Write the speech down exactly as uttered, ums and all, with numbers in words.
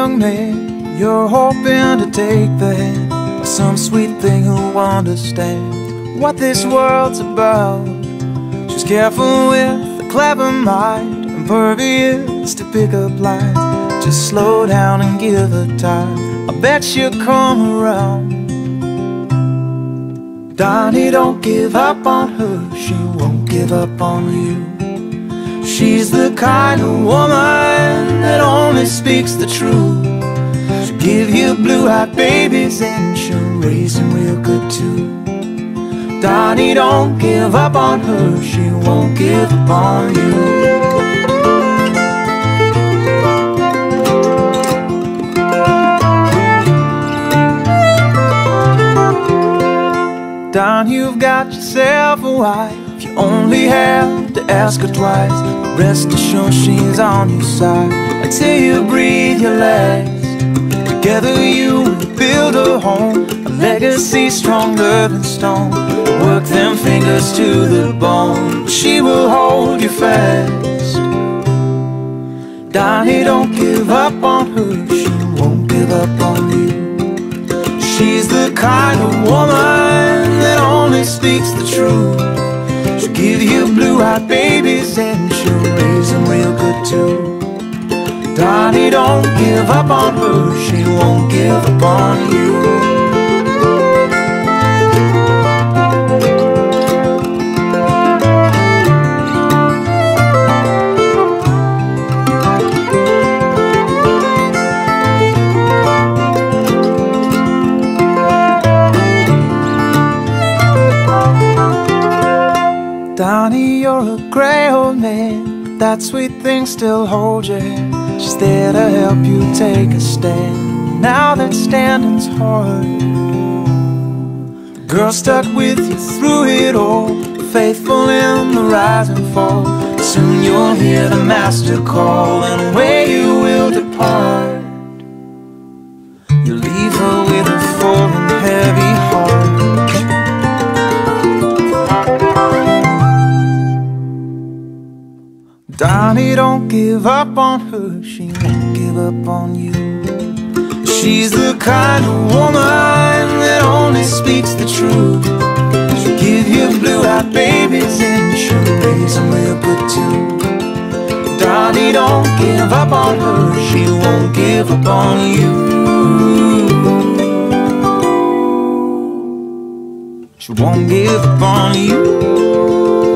young man, you're hoping to take the hand of some sweet thing who'll understand what this world's about. She's careful with a clever mind, impervious to pick up lines. Just slow down and give her time, I bet she'll come around. Donnie, don't give up on her, she won't give up on you. She's the kind of woman that only speaks the truth. She'll give you blue-eyed babies and she'll raise them real good too. Donnie, don't give up on her, she won't give up on you. Don, you've got yourself a wife, you only have to ask her twice. But rest assured she's on your side until you breathe your last. Together you will build a home, a legacy stronger than stone. Work them fingers to the bone, she will hold you fast. Donnie, don't give up on her, she won't give up on you. She's the kind of woman that only speaks the truth. She'll give you blue-eyed babies and she'll raise them real good too. Donnie, don't give up on her, she won't give up on you. Donnie, you're a grey old man, that sweet thing still holds your hand. She's there to help you take a stand, now that standing's hard. The girl stuck with you through it all, faithful in the rise and fall. Soon you'll hear the master call and away you will depart. You'll leave her with a full and heavy heart. Donnie, don't give up on her, she won't give up on you. She's the kind of woman that only speaks the truth. She'll give you blue-eyed babies and she'll raise them real good too. Donnie, don't give up on her, she won't give up on you. She won't give up on you.